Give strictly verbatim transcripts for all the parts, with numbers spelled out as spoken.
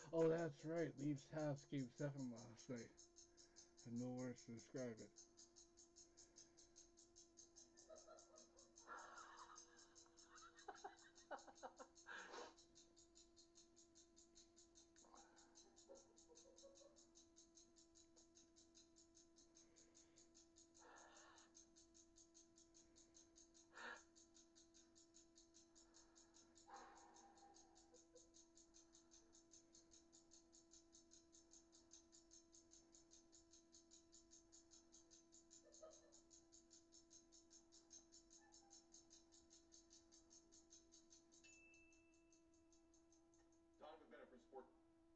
Oh, that's right. Leafs Habs game seven last night. And no words to describe it. Donovan Bennett for Sport.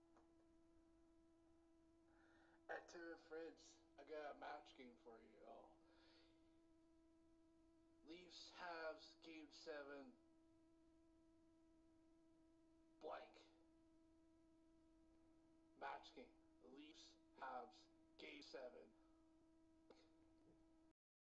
And to friends, I got a match game for you all. Leafs Habs game seven blank. Match game. Leafs Habs game seven